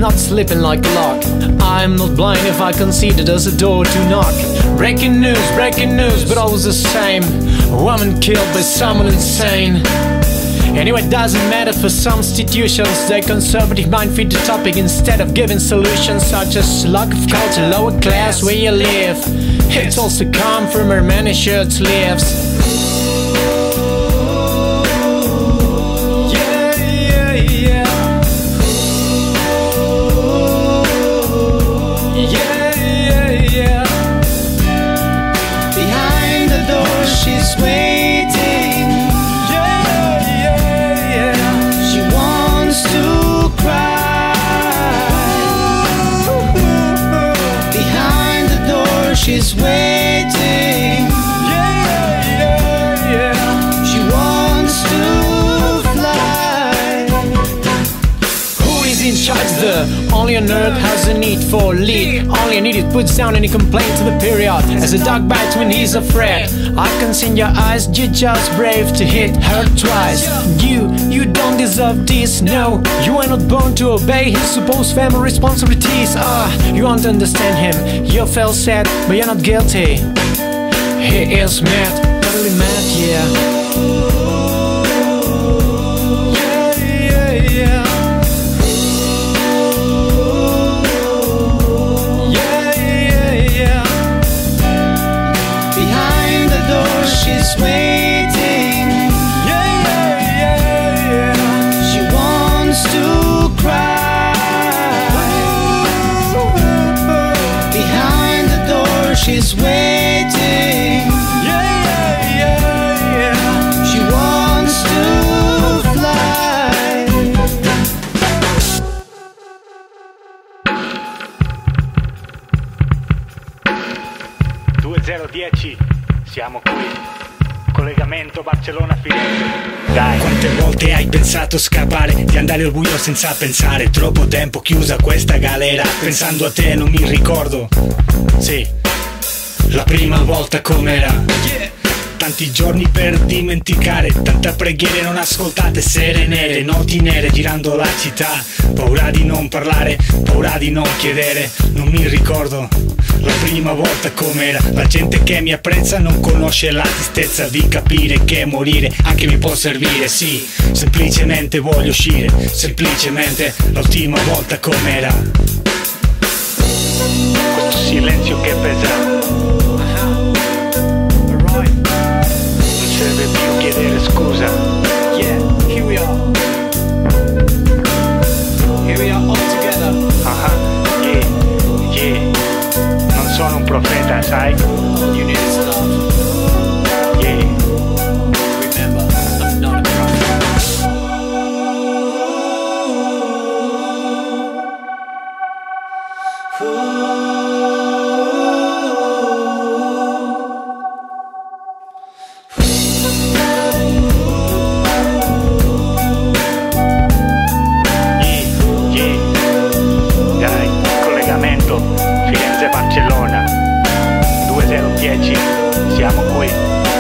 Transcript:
not sleeping like a lock. I'm not blind if I consider there's a door to knock. Breaking news, but always the same. A woman killed by someone insane. Anyway, it doesn't matter for some institutions. Their conservative mind feed the topic instead of giving solutions, such as lack of culture, lower class where you live. It's also come from where many shirts lives. She's waiting. She wants to cry. Behind the door she's waiting. She wants to fly. Who is in charge? The only on earth has a need for lead. Only an idiot puts down any complaint to the period. As a dog bites when he's afraid. I can see in your eyes, you're just brave to hit her twice. You don't deserve this, no. You are not born to obey his supposed family responsibilities. You won't understand him. You feel sad, but you're not guilty. He is mad, totally mad, yeah. She's waiting. She wants to cry. Behind the door she's waiting. She wants to fly. 2010, siamo qui. Collegamento Barcellona-Firenze. Dai. Quante volte hai pensato scappare, di andare al buio senza pensare? Troppo tempo chiusa questa galera, pensando a te non mi ricordo. Sì, la prima volta com'era. Tanti giorni per dimenticare, tanta preghiere non ascoltate, sere nere, noti nere girando la città. Paura di non parlare, paura di non chiedere, non mi ricordo la prima volta com'era. La gente che mi apprezza non conosce la tristezza di capire che morire anche mi può servire. Sì, semplicemente voglio uscire, semplicemente l'ultima volta com'era. Questo silenzio che pesa, non serve più chiedere scusa. Yeah, here we are. Here we are all together. Yeah. Non sono un profeta, sai? You need to stop. Yeah. Remember, I'm not a prophet. Dai, collegamento Firenze-Barcellona 2010, siamo qui.